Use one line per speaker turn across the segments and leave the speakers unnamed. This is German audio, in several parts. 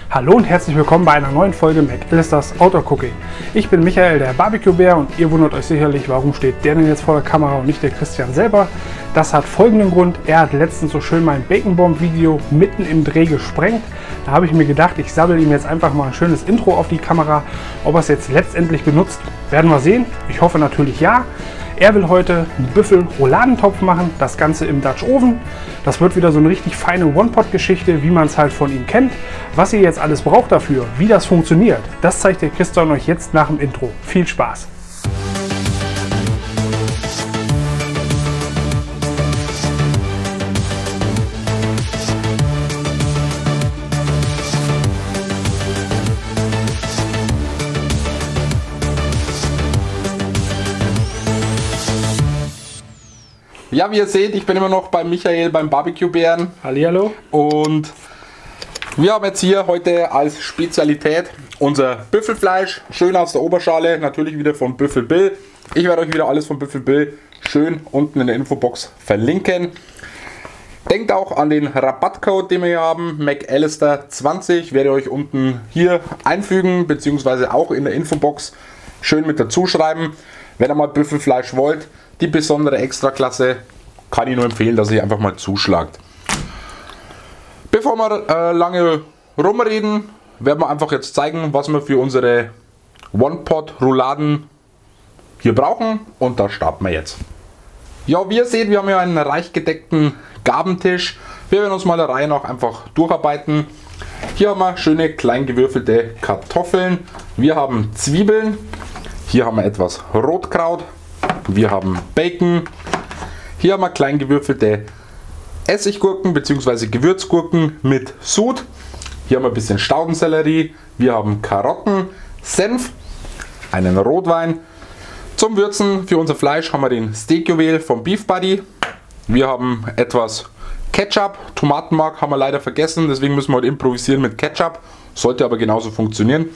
Hallo und herzlich willkommen bei einer neuen Folge McAllister's Outdoor Cooking. Ich bin Michael, der Barbecue-Bär, und ihr wundert euch sicherlich, warum steht der denn jetzt vor der Kamera und nicht der Christian selber. Das hat folgenden Grund: Er hat letztens so schön mein Bacon Bomb Video mitten im Dreh gesprengt. Da habe ich mir gedacht, ich sabbel ihm jetzt einfach mal ein schönes Intro auf die Kamera. Ob er es jetzt letztendlich benutzt, werden wir sehen. Ich hoffe natürlich ja. Er will heute einen Büffel-Rouladentopf machen, das Ganze im Dutch Oven. Das wird wieder so eine richtig feine One-Pot-Geschichte, wie man es halt von ihm kennt. Was ihr jetzt alles braucht dafür, wie das funktioniert, das zeigt der Christian euch jetzt nach dem Intro. Viel Spaß!
Ja, wie ihr seht, ich bin immer noch bei Michael, beim Barbecue-Bären.
Hallihallo.
Und wir haben jetzt hier heute als Spezialität unser Büffelfleisch, schön aus der Oberschale, natürlich wieder von Büffel Bill. Ich werde euch wieder alles von Büffel Bill schön unten in der Infobox verlinken. Denkt auch an den Rabattcode, den wir hier haben, McAllister20, werde ich euch unten hier einfügen, beziehungsweise auch in der Infobox schön mit dazu schreiben. Wenn ihr mal Büffelfleisch wollt, die besondere Extraklasse, kann ich nur empfehlen, dass ihr einfach mal zuschlagt. Bevor wir lange rumreden, werden wir einfach jetzt zeigen, was wir für unsere One-Pot-Rouladen hier brauchen, und da starten wir jetzt. Ja, wie ihr seht, wir haben hier einen reich gedeckten Gabentisch. Wir werden uns mal der Reihe nach einfach durcharbeiten. Hier haben wir schöne klein gewürfelte Kartoffeln. Wir haben Zwiebeln. Hier haben wir etwas Rotkraut. Wir haben Bacon. Hier haben wir klein gewürfelte Essiggurken bzw. Gewürzgurken mit Sud. Hier haben wir ein bisschen Staudensellerie. Wir haben Karotten, Senf, einen Rotwein. Zum Würzen für unser Fleisch haben wir den Steak-Juwel vom Beef Buddy. Wir haben etwas Ketchup. Tomatenmark haben wir leider vergessen, deswegen müssen wir heute improvisieren mit Ketchup. Sollte aber genauso funktionieren.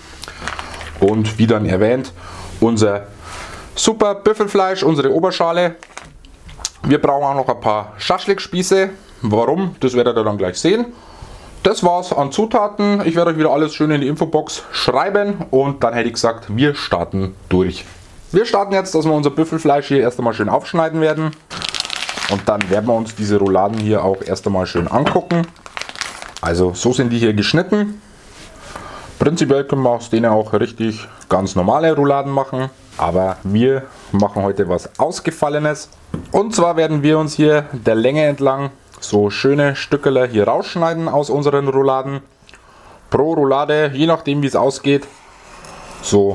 Und wie dann erwähnt, unser super Büffelfleisch, unsere Oberschale. Wir brauchen auch noch ein paar Schaschlikspieße. Warum? Das werdet ihr dann gleich sehen. Das war's an Zutaten. Ich werde euch wieder alles schön in die Infobox schreiben, und dann hätte ich gesagt, wir starten durch. Wir starten jetzt, dass wir unser Büffelfleisch hier erst einmal schön aufschneiden werden. Und dann werden wir uns diese Rouladen hier auch erst einmal schön angucken. Also so sind die hier geschnitten. Prinzipiell können wir aus denen auch richtig ganz normale Rouladen machen. Aber wir machen heute was Ausgefallenes. Und zwar werden wir uns hier der Länge entlang so schöne Stückerler hier rausschneiden aus unseren Rouladen. Pro Roulade, je nachdem wie es ausgeht, so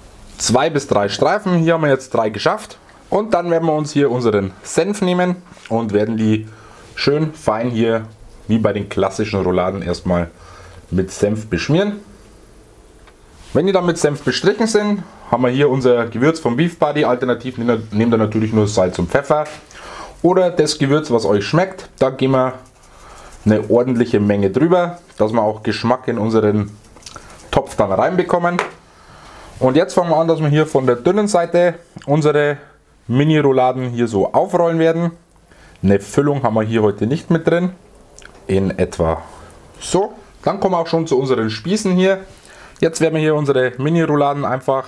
2 bis 3 Streifen. Hier haben wir jetzt 3 geschafft. Und dann werden wir uns hier unseren Senf nehmen und werden die schön fein hier, wie bei den klassischen Rouladen, erstmal mit Senf beschmieren. Wenn die dann mit Senf bestrichen sind, haben wir hier unser Gewürz vom Beef Buddy. Alternativ nehmt ihr natürlich nur Salz und Pfeffer oder das Gewürz, was euch schmeckt. Da geben wir eine ordentliche Menge drüber, dass wir auch Geschmack in unseren Topf dann reinbekommen. Und jetzt fangen wir an, dass wir hier von der dünnen Seite unsere Mini-Rouladen hier so aufrollen werden. Eine Füllung haben wir hier heute nicht mit drin. In etwa so. Dann kommen wir auch schon zu unseren Spießen hier. Jetzt werden wir hier unsere Mini-Rouladen einfach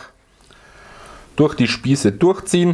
durch die Spieße durchziehen.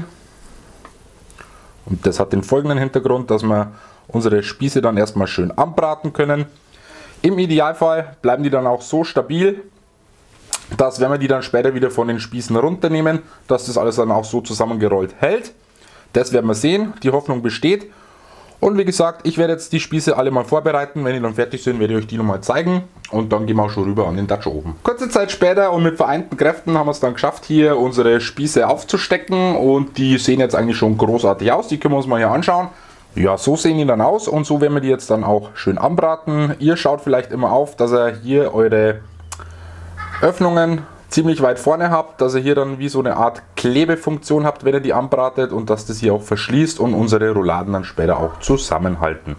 Und das hat den folgenden Hintergrund, dass wir unsere Spieße dann erstmal schön anbraten können. Im Idealfall bleiben die dann auch so stabil, dass, wenn wir die dann später wieder von den Spießen runternehmen, dass das alles dann auch so zusammengerollt hält. Das werden wir sehen, die Hoffnung besteht. Und wie gesagt, ich werde jetzt die Spieße alle mal vorbereiten. Wenn die dann fertig sind, werde ich euch die nochmal zeigen. Und dann gehen wir auch schon rüber an den Dutch Oven. Kurze Zeit später und mit vereinten Kräften haben wir es dann geschafft, hier unsere Spieße aufzustecken. Und die sehen jetzt eigentlich schon großartig aus. Die können wir uns mal hier anschauen. Ja, so sehen die dann aus, und so werden wir die jetzt dann auch schön anbraten. Ihr schaut vielleicht immer auf, dass ihr hier eure Öffnungen ziemlich weit vorne habt, dass ihr hier dann wie so eine Art Klebefunktion habt, wenn ihr die anbratet, und dass das hier auch verschließt und unsere Rouladen dann später auch zusammenhalten.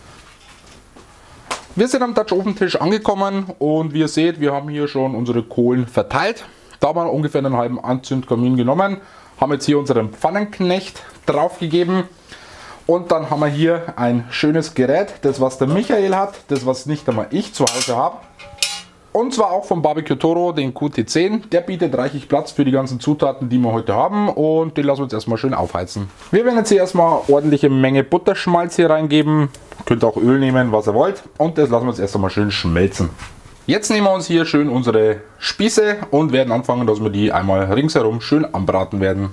Wir sind am Dutch Oven Tisch angekommen, und wie ihr seht, wir haben hier schon unsere Kohlen verteilt. Da haben wir ungefähr einen halben Anzündkamin genommen, haben jetzt hier unseren Pfannenknecht draufgegeben. Und dann haben wir hier ein schönes Gerät, das was der Michael hat, das was nicht einmal ich zu Hause habe. Und zwar auch vom Barbecue Toro, den QT10. Der bietet reichlich Platz für die ganzen Zutaten, die wir heute haben. Und den lassen wir jetzt erstmal schön aufheizen. Wir werden jetzt hier erstmal ordentliche Menge Butterschmalz hier reingeben. Könnt auch Öl nehmen, was ihr wollt. Und das lassen wir jetzt erst einmal schön schmelzen. Jetzt nehmen wir uns hier schön unsere Spieße und werden anfangen, dass wir die einmal ringsherum schön anbraten werden.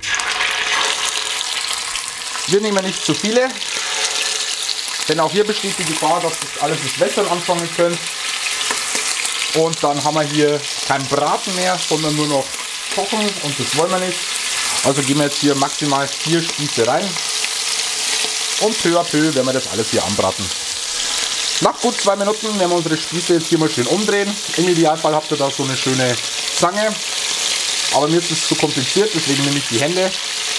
Wir nehmen nicht zu viele, denn auch hier besteht die Gefahr, dass das alles ins Wässern anfangen könnte. Und dann haben wir hier kein Braten mehr, sondern nur noch Kochen und das wollen wir nicht. Also geben wir jetzt hier maximal 4 Spieße rein und peu à peu werden wir das alles hier anbraten. Nach gut 2 Minuten werden wir unsere Spieße jetzt hier mal schön umdrehen. Im Idealfall habt ihr da so eine schöne Zange, aber mir ist es zu kompliziert, deswegen nehme ich die Hände.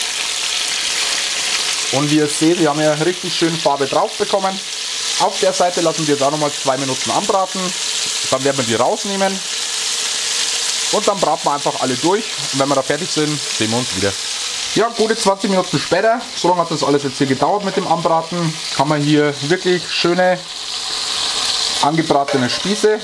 Und wie ihr seht, wir haben ja richtig schön Farbe drauf bekommen. Auf der Seite lassen wir da nochmal 2 Minuten anbraten. Dann werden wir die rausnehmen. Und dann braten wir einfach alle durch. Und wenn wir da fertig sind, sehen wir uns wieder. Ja, gute 20 Minuten später, so lange hat das alles jetzt hier gedauert mit dem Anbraten, haben wir hier wirklich schöne angebratene Spieße.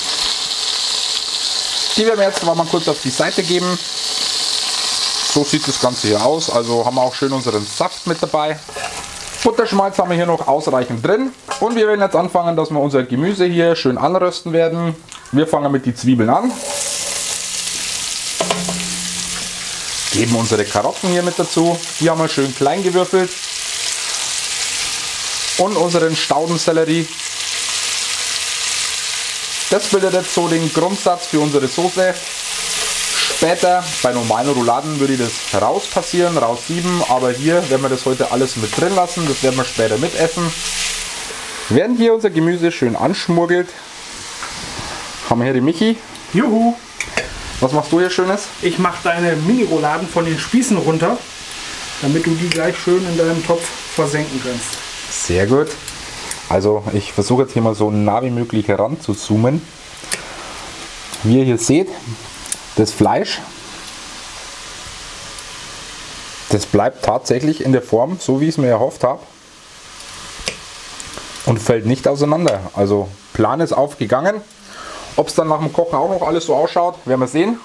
Die werden wir jetzt mal kurz auf die Seite geben. So sieht das Ganze hier aus. Also haben wir auch schön unseren Saft mit dabei. Butterschmalz haben wir hier noch ausreichend drin. Und wir werden jetzt anfangen, dass wir unser Gemüse hier schön anrösten werden. Wir fangen mit den Zwiebeln an. Geben unsere Karotten hier mit dazu. Die haben wir schön klein gewürfelt. Und unseren Staudensellerie. Das bildet jetzt so den Grundsatz für unsere Soße. Später bei normalen Rouladen würde ich das rauspassieren, raussieben, aber hier werden wir das heute alles mit drin lassen, das werden wir später mitessen. Während hier unser Gemüse schön anschmuggelt, haben wir hier den Michi.
Juhu!
Was machst du hier Schönes?
Ich mache deine Mini-Rouladen von den Spießen runter, damit du die gleich schön in deinem Topf versenken kannst.
Sehr gut. Also ich versuche jetzt hier mal so nah wie möglich heran zu zoomen. Wie ihr hier seht, das Fleisch, das bleibt tatsächlich in der Form, so wie ich es mir erhofft habe. Und fällt nicht auseinander. Also Plan ist aufgegangen. Ob es dann nach dem Kochen auch noch alles so ausschaut, werden wir sehen.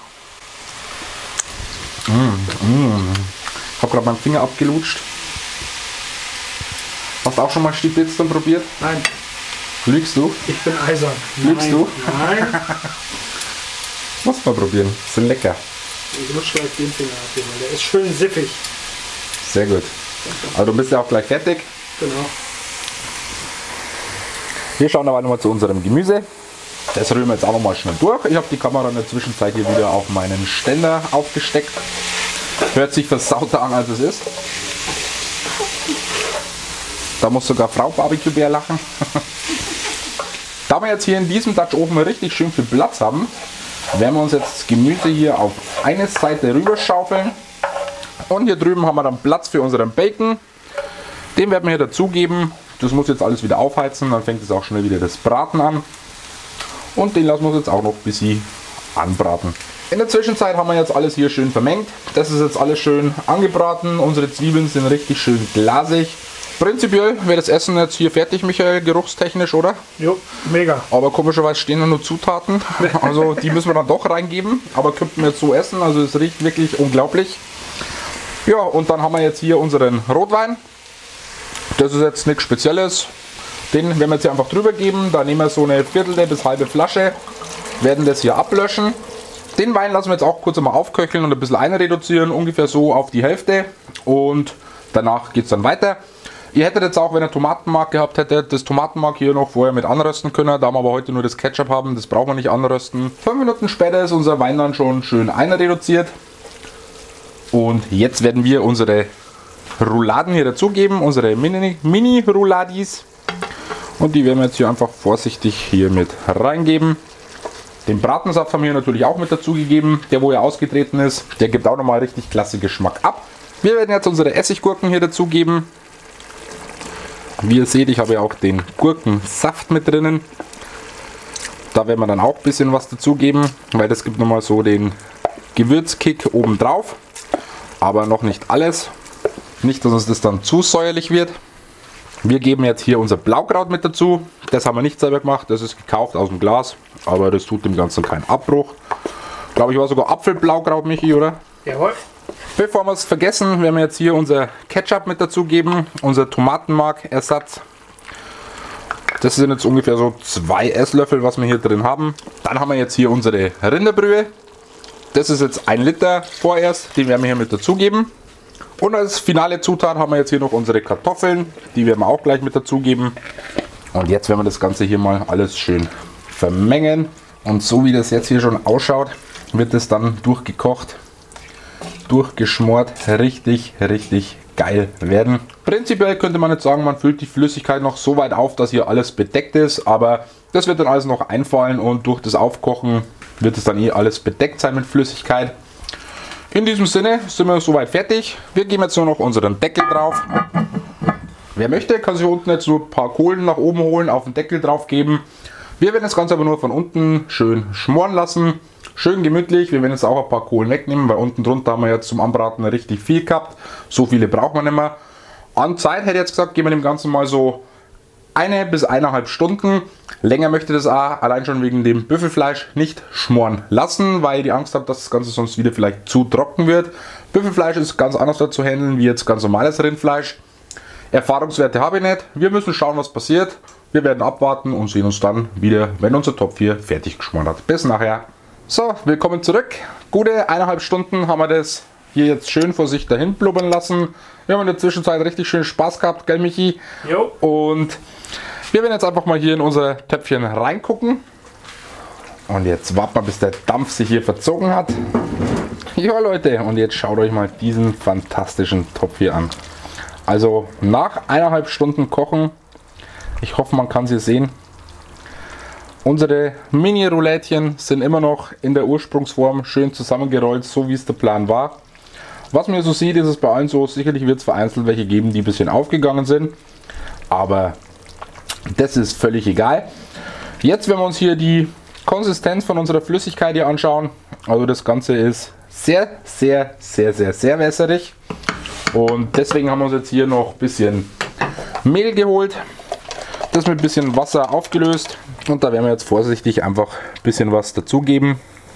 Ich habe gerade meinen Finger abgelutscht. Hast du auch schon mal Stiebitz probiert?
Nein.
Lügst du?
Ich bin eisern.
Lügst du?
Nein.
Muss mal probieren, sind lecker.
Ich lutsche gleich den Finger ab, weil der ist schön siffig.
Sehr gut. Also du bist ja auch gleich fertig.
Genau.
Wir schauen aber nochmal zu unserem Gemüse. Das rühren wir jetzt auch nochmal schnell durch. Ich habe die Kamera in der Zwischenzeit hier wieder auf meinen Ständer aufgesteckt. Hört sich versauter an, als es ist. Da muss sogar Frau Barbecue Bär lachen. Da wir jetzt hier in diesem Dutch Ofen richtig schön viel Platz haben, werden wir uns jetzt das Gemüse hier auf eine Seite rüber schaufeln. Und hier drüben haben wir dann Platz für unseren Bacon. Den werden wir hier dazugeben. Das muss jetzt alles wieder aufheizen, dann fängt es auch schnell wieder das Braten an. Und den lassen wir uns jetzt auch noch ein bisschen anbraten. In der Zwischenzeit haben wir jetzt alles hier schön vermengt. Das ist jetzt alles schön angebraten. Unsere Zwiebeln sind richtig schön glasig. Prinzipiell wäre das Essen jetzt hier fertig, Michael, geruchstechnisch, oder?
Jo, mega.
Aber komischerweise stehen da nur Zutaten. Also die müssen wir dann doch reingeben. Aber könnten wir jetzt so essen. Also es riecht wirklich unglaublich. Ja, und dann haben wir jetzt hier unseren Rotwein. Das ist jetzt nichts Spezielles. Den werden wir jetzt hier einfach drüber geben. Da nehmen wir so eine Viertel bis halbe Flasche. Werden das hier ablöschen. Den Wein lassen wir jetzt auch kurz einmal aufköcheln und ein bisschen einreduzieren. Ungefähr so auf die Hälfte. Und danach geht es dann weiter. Ihr hättet jetzt auch, wenn ihr Tomatenmark gehabt hättet, das Tomatenmark hier noch vorher mit anrösten können. Da wir aber heute nur das Ketchup haben, das brauchen wir nicht anrösten. 5 Minuten später ist unser Wein dann schon schön einreduziert. Und jetzt werden wir unsere Rouladen hier dazugeben, unsere Mini-Rouladis. Und die werden wir jetzt hier einfach vorsichtig hier mit reingeben. Den Bratensaft haben wir natürlich auch mit dazugegeben, der wo ja ausgetreten ist. Der gibt auch nochmal richtig klasse Geschmack ab. Wir werden jetzt unsere Essiggurken hier dazugeben. Wie ihr seht, ich habe ja auch den Gurkensaft mit drinnen. Da werden wir dann auch ein bisschen was dazugeben, weil das gibt nochmal so den Gewürzkick oben drauf. Aber noch nicht alles. Nicht, dass uns das dann zu säuerlich wird. Wir geben jetzt hier unser Blaukraut mit dazu. Das haben wir nicht selber gemacht, das ist gekauft aus dem Glas, aber das tut dem Ganzen keinen Abbruch. Glaube ich, war sogar Apfelblaukraut, Michi, oder?
Jawohl.
Bevor wir es vergessen, werden wir jetzt hier unser Ketchup mit dazugeben, unser Tomatenmark-Ersatz. Das sind jetzt ungefähr so 2 Esslöffel, was wir hier drin haben. Dann haben wir jetzt hier unsere Rinderbrühe. Das ist jetzt 1 Liter vorerst, den werden wir hier mit dazugeben. Und als finale Zutat haben wir jetzt hier noch unsere Kartoffeln, die werden wir auch gleich mit dazugeben. Und jetzt werden wir das Ganze hier mal alles schön vermengen. Und so wie das jetzt hier schon ausschaut, wird es dann durchgekocht, durchgeschmort, richtig, richtig geil werden. Prinzipiell könnte man jetzt sagen, man füllt die Flüssigkeit noch so weit auf, dass hier alles bedeckt ist, aber das wird dann alles noch einfallen und durch das Aufkochen wird es dann eh alles bedeckt sein mit Flüssigkeit. In diesem Sinne sind wir soweit fertig. Wir geben jetzt nur noch unseren Deckel drauf. Wer möchte, kann sich unten jetzt nur ein paar Kohlen nach oben holen, auf den Deckel drauf geben. Wir werden das Ganze aber nur von unten schön schmoren lassen. Schön gemütlich. Wir werden jetzt auch ein paar Kohlen wegnehmen, weil unten drunter haben wir jetzt zum Anbraten richtig viel gehabt. So viele braucht man nicht mehr. An Zeit hätte ich jetzt gesagt, geben wir dem Ganzen mal so 1 bis 1,5 Stunden. Länger möchte das auch allein schon wegen dem Büffelfleisch nicht schmoren lassen, weil ich die Angst habe, dass das Ganze sonst wieder vielleicht zu trocken wird. Büffelfleisch ist ganz anders zu handeln wie jetzt ganz normales Rindfleisch. Erfahrungswerte habe ich nicht. Wir müssen schauen, was passiert. Wir werden abwarten und sehen uns dann wieder, wenn unser Topf hier fertig geschmort hat. Bis nachher. So, willkommen zurück. Gute 1,5 Stunden haben wir das hier jetzt schön vor sich dahin blubbern lassen. Wir haben in der Zwischenzeit richtig schön Spaß gehabt, gell Michi?
Jo.
Und wir werden jetzt einfach mal hier in unser Töpfchen reingucken. Und jetzt warten wir, bis der Dampf sich hier verzogen hat. Ja Leute, und jetzt schaut euch mal diesen fantastischen Topf hier an. Also nach 1,5 Stunden Kochen, ich hoffe man kann sie sehen, unsere Mini-Roulettchen sind immer noch in der Ursprungsform schön zusammengerollt, so wie es der Plan war. Was man hier so sieht, ist es bei allen so, sicherlich wird es vereinzelt welche geben, die ein bisschen aufgegangen sind, aber das ist völlig egal. Jetzt werden wir uns hier die Konsistenz von unserer Flüssigkeit hier anschauen. Also das Ganze ist sehr, sehr, sehr, sehr, sehr wässrig. Und deswegen haben wir uns jetzt hier noch ein bisschen Mehl geholt. Das mit ein bisschen Wasser aufgelöst. Und da werden wir jetzt vorsichtig einfach ein bisschen was dazugeben.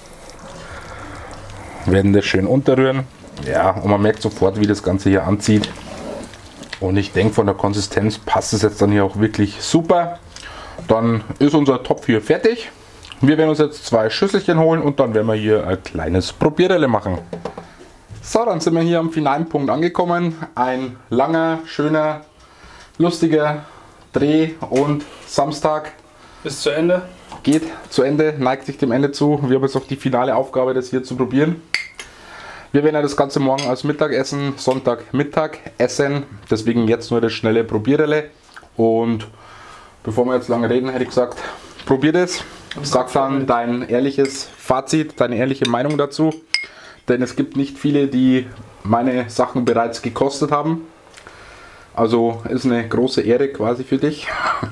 Werden das schön unterrühren. Ja, und man merkt sofort, wie das Ganze hier anzieht. Und ich denke, von der Konsistenz passt es jetzt dann hier auch wirklich super. Dann ist unser Topf hier fertig. Wir werden uns jetzt 2 Schüsselchen holen und dann werden wir hier ein kleines Probierrelle machen. So, dann sind wir hier am finalen Punkt angekommen. Ein langer, schöner, lustiger Dreh- und Samstag.
Bis zu Ende.
Geht zu Ende, neigt sich dem Ende zu. Wir haben jetzt noch die finale Aufgabe, das hier zu probieren. Wir werden ja das Ganze morgen als Mittagessen, Sonntagmittag essen. Deswegen jetzt nur das schnelle Probierrelle. Und bevor wir jetzt lange reden, hätte ich gesagt, probier das. Sag dann dein ehrliches Fazit, deine ehrliche Meinung dazu. Denn es gibt nicht viele, die meine Sachen bereits gekostet haben. Also ist eine große Ehre quasi für dich.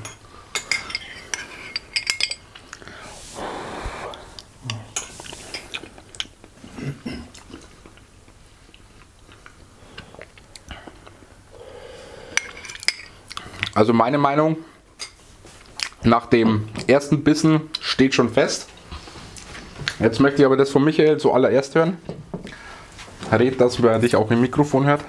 Also meine Meinung nach dem ersten Bissen steht schon fest. Jetzt möchte ich aber das von Michael zuallererst hören. Red, dass man dich auch im Mikrofon hört.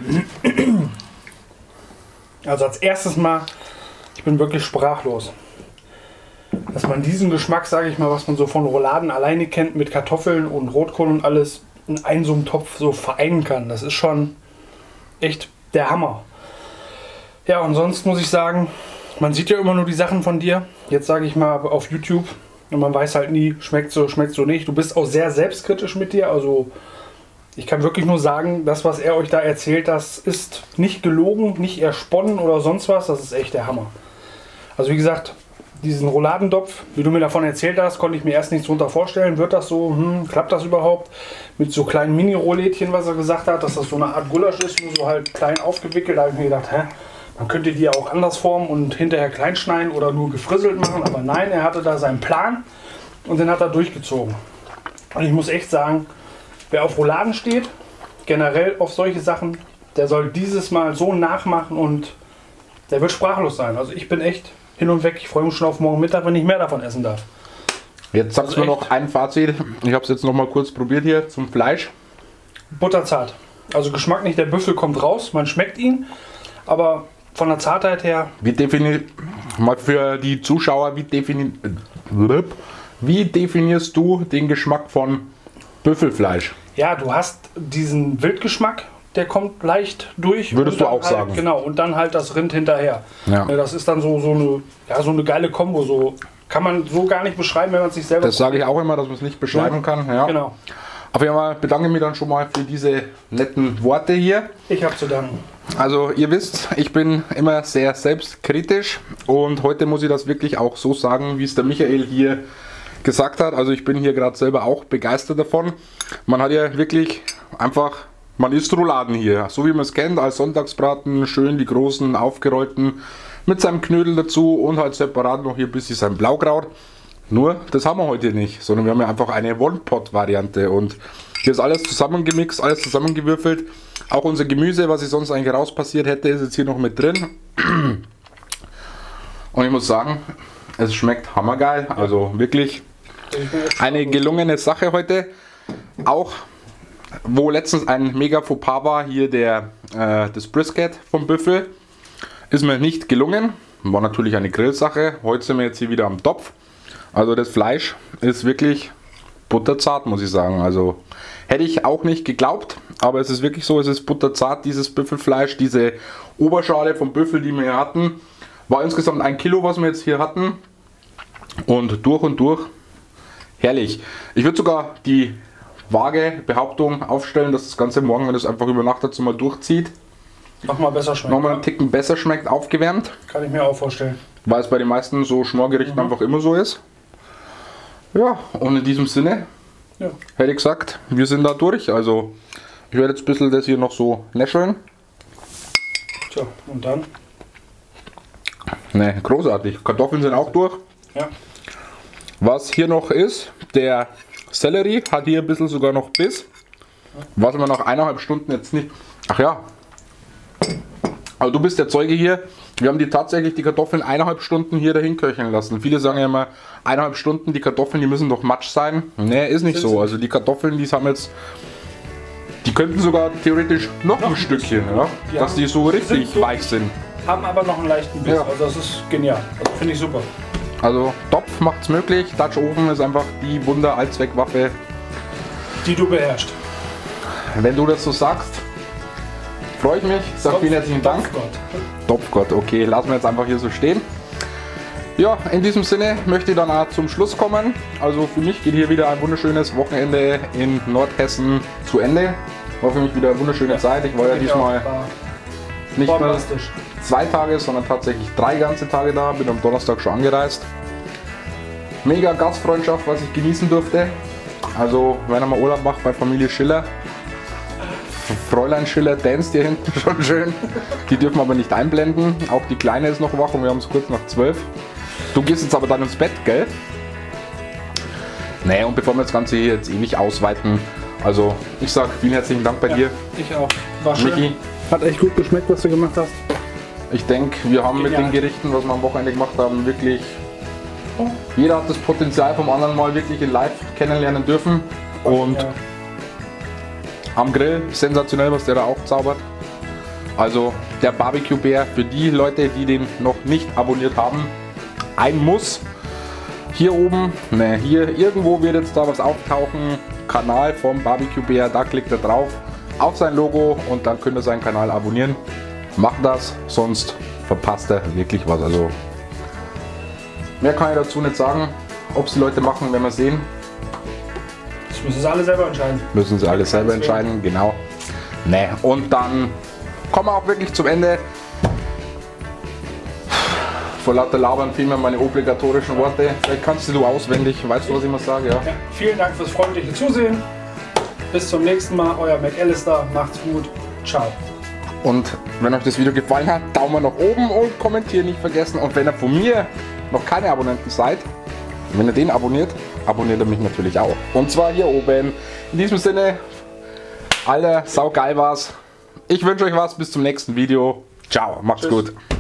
Also als erstes mal, ich bin wirklich sprachlos. Dass man diesen Geschmack, sage ich mal, was man so von Rouladen alleine kennt, mit Kartoffeln und Rotkohl und alles in einem so einem Topf so vereinen kann. Das ist schon echt der Hammer. Ja, und sonst muss ich sagen, man sieht ja immer nur die Sachen von dir. Jetzt sage ich mal auf YouTube und man weiß halt nie, schmeckt so nicht. Du bist auch sehr selbstkritisch mit dir, also ich kann wirklich nur sagen, das, was er euch da erzählt, das ist nicht gelogen, nicht ersponnen oder sonst was. Das ist echt der Hammer. Also wie gesagt, diesen Rouladentopf, wie du mir davon erzählt hast, konnte ich mir erst nichts drunter vorstellen. Wird das so, klappt das überhaupt? Mit so kleinen Mini-Roulettchen, was er gesagt hat, dass das so eine Art Gulasch ist, nur so halt klein aufgewickelt. Da habe ich mir gedacht, man könnte die ja auch anders formen und hinterher klein schneiden oder nur gefrisselt machen. Aber nein, er hatte da seinen Plan und den hat er durchgezogen. Und ich muss echt sagen, wer auf Rouladen steht, generell auf solche Sachen, der soll dieses Mal so nachmachen und der wird sprachlos sein. Also ich bin echt hin und weg. Ich freue mich schon auf morgen Mittag, wenn ich mehr davon essen darf.
Jetzt sagst du mir noch ein Fazit. Ich habe es jetzt noch mal kurz probiert hier zum Fleisch.
Butterzart. Also Geschmack nicht, der Büffel kommt raus, man schmeckt ihn, aber von der Zartheit her.
Mal für die Zuschauer, wie definierst du den Geschmack von Büffelfleisch?
Ja, du hast diesen Wildgeschmack, der kommt leicht durch.
Würdest du auch sagen?
Genau, und dann halt das Rind hinterher.
Ja.
Das ist dann so eine geile Kombo. So kann man so gar nicht beschreiben, wenn man es sich selber.
Das sage ich auch immer, dass man es nicht beschreiben kann. Ja.
Genau.
Auf jeden Fall bedanke ich mich dann schon mal für diese netten Worte hier.
Ich habe zu danken.
Also ihr wisst, ich bin immer sehr selbstkritisch und heute muss ich das wirklich auch so sagen, wie es der Michael hier gesagt hat. Also ich bin hier gerade selber auch begeistert davon. Man hat ja wirklich einfach, man isst Rouladen hier, so wie man es kennt, als Sonntagsbraten, schön die großen aufgerollten mit seinem Knödel dazu und halt separat noch hier ein bisschen sein Blaukraut. Nur, das haben wir heute nicht, sondern wir haben ja einfach eine One-Pot-Variante und hier ist alles zusammengemixt, alles zusammengewürfelt. Auch unser Gemüse, was ich sonst eigentlich rauspassiert hätte, ist jetzt hier noch mit drin. Und ich muss sagen, es schmeckt hammergeil, also wirklich eine gelungene Sache heute. Auch, wo letztens ein mega Fauxpas war, hier das Brisket vom Büffel, ist mir nicht gelungen. War natürlich eine Grillsache. Heute sind wir jetzt hier wieder am Topf. Also das Fleisch ist wirklich butterzart, muss ich sagen. Also hätte ich auch nicht geglaubt, aber es ist wirklich so, es ist butterzart, dieses Büffelfleisch. Diese Oberschale vom Büffel, die wir hier hatten, war insgesamt 1 Kilo, was wir jetzt hier hatten. Und durch herrlich. Ich würde sogar die vage Behauptung aufstellen, dass das Ganze morgen, wenn es einfach über Nacht dazu mal durchzieht,
nochmal besser schmeckt.
Nochmal einen Ticken besser schmeckt, aufgewärmt.
Kann ich mir auch vorstellen.
Weil es bei den meisten so Schmorgerichten einfach immer so ist. Ja, und in diesem Sinne hätte ich gesagt, wir sind da durch. Also ich werde jetzt ein bisschen das hier noch so näscheln.
Tja, und dann?
Ne, großartig. Kartoffeln sind auch durch.
Ja.
Was hier noch ist, der Sellerie hat hier ein bisschen sogar noch Biss. Was wir nach 1,5 Stunden jetzt nicht... Ach ja. Also du bist der Zeuge hier. Wir haben tatsächlich die Kartoffeln 1,5 Stunden hier dahin köcheln lassen. Viele sagen ja immer, 1,5 Stunden, die Kartoffeln, die müssen doch matsch sein. Ne, ist nicht so. Also die Kartoffeln, die haben jetzt... Die könnten sogar theoretisch noch ein Stückchen, ja? Dass die so richtig weich sind.
Haben aber noch einen leichten Biss. Ja. Also das ist genial. Also finde ich super.
Also Topf macht es möglich. Dutch Oven ist einfach die Wunder-Allzweckwaffe,
die du beherrschst.
Wenn du das so sagst, freue ich mich. Sag vielen herzlichen Dank. Topfgott, okay, lassen wir jetzt einfach hier so stehen. Ja, in diesem Sinne möchte ich dann auch zum Schluss kommen. Also für mich geht hier wieder ein wunderschönes Wochenende in Nordhessen zu Ende. War für mich wieder eine wunderschöne Zeit. Ich war ja diesmal nicht mehr 2 Tage, sondern tatsächlich 3 ganze Tage da. Bin am Donnerstag schon angereist. Mega Gastfreundschaft, was ich genießen durfte. Also wenn er mal Urlaub macht bei Familie Schiller. Fräulein Schiller danst hier hinten schon schön. Die dürfen aber nicht einblenden. Auch die Kleine ist noch wach und wir haben es kurz nach 12. Du gehst jetzt aber dann ins Bett, gell? Nee, und bevor wir das Ganze hier jetzt ewig ausweiten, also ich sag vielen herzlichen Dank bei dir.
Ich auch. War schön.
Michi.
Hat echt gut geschmeckt, was du gemacht hast.
Ich denke, wir haben mit den Gerichten, was wir am Wochenende gemacht haben, wirklich... Jeder hat das Potenzial vom anderen mal wirklich in live kennenlernen dürfen. Und am Grill sensationell, was der da auch zaubert. Also der Barbecue-Bär für die Leute, die den noch nicht abonniert haben, ein Muss. Hier oben, ne, hier irgendwo wird jetzt da was auftauchen. Kanal vom Barbecue-Bär, da klickt er drauf auf sein Logo und dann könnt ihr seinen Kanal abonnieren. Macht das, sonst verpasst er wirklich was. Also mehr kann ich dazu nicht sagen. Ob es die Leute machen, werden wir sehen.
Das müssen sie alle selber entscheiden.
Müssen sie alle selber entscheiden, genau. Ne, und dann kommen wir auch wirklich zum Ende. Vor lauter Labern fehlen mir meine obligatorischen Worte. Vielleicht kannst du auswendig, weißt du, was ich mal sage? Ja.
Vielen Dank fürs freundliche Zusehen. Bis zum nächsten Mal, euer McAllister. Macht's gut. Ciao.
Und wenn euch das Video gefallen hat, Daumen nach oben und kommentieren nicht vergessen. Und wenn ihr von mir noch keine Abonnenten seid, wenn ihr den abonniert, abonniert ihr mich natürlich auch. Und zwar hier oben. In diesem Sinne, Alter, saugeil war's. Ich wünsche euch was, bis zum nächsten Video. Ciao, macht's gut.